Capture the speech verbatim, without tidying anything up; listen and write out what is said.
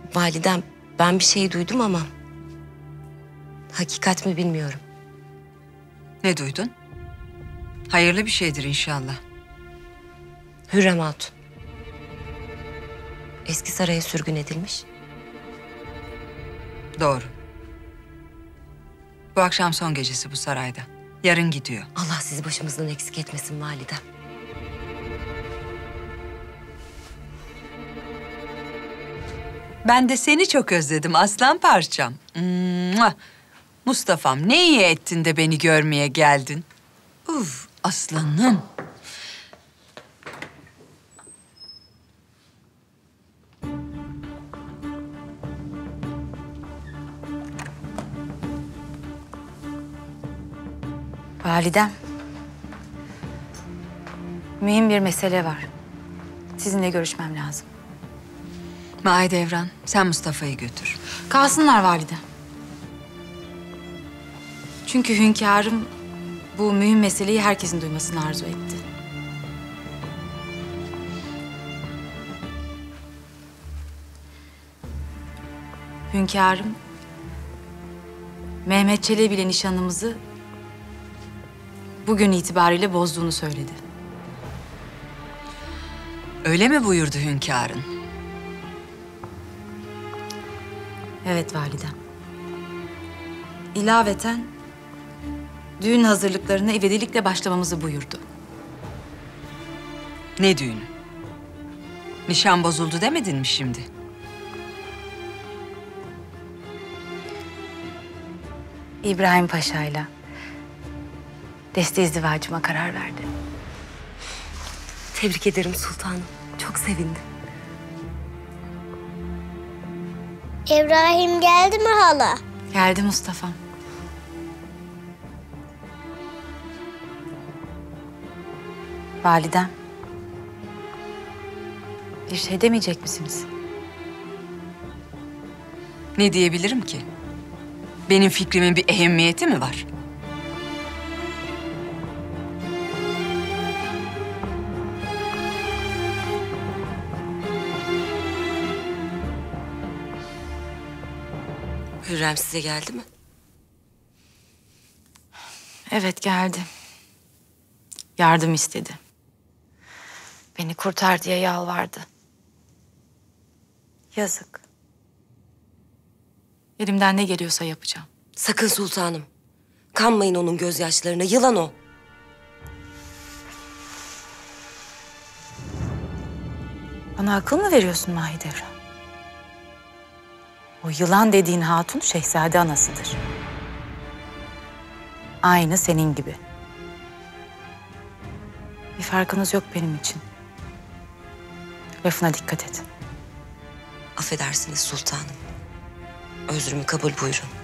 Validem, ben bir şey duydum ama hakikat mi bilmiyorum. Ne duydun? Hayırlı bir şeydir inşallah. Hürrem Hatun eski saraya sürgün edilmiş. Doğru. Bu akşam son gecesi bu sarayda. Yarın gidiyor. Allah sizi başımızdan eksik etmesin validem. Ben de seni çok özledim aslan parçam. Mua! Mustafa'm, ne iyi ettin de beni görmeye geldin. Uf, aslanım. Validem. Mühim bir mesele var. Sizinle görüşmem lazım. Mahidevran, sen Mustafa'yı götür. Kalsınlar validem. Çünkü hünkârım bu mühim meseleyi herkesin duymasını arzu etti. Hünkârım Mehmet Çelebi ile nişanımızı bugün itibariyle bozduğunu söyledi. Öyle mi buyurdu hünkârın? Evet validem. İlaveten düğün hazırlıklarına ivedilikle başlamamızı buyurdu. Ne düğünü? Nişan bozuldu demedin mi şimdi? İbrahim Paşa'yla Deste izdivacıma karar verdi. Tebrik ederim sultanım. Çok sevindim. İbrahim geldi mi hala? Geldi Mustafa'm. Validem. Bir şey demeyecek misiniz? Ne diyebilirim ki? Benim fikrimin bir ehemmiyeti mi var? Hürrem size geldi mi? Evet geldi. Yardım istedi. Beni kurtar diye yalvardı. Yazık. Elimden ne geliyorsa yapacağım. Sakın sultanım. Kanmayın onun gözyaşlarına. Yılan o. Bana akıl mı veriyorsun Mahidevran? O yılan dediğin hatun şehzade anasıdır. Aynı senin gibi. Bir farkınız yok benim için. Lafına dikkat et. Affedersiniz sultanım. Özrümü kabul buyurun.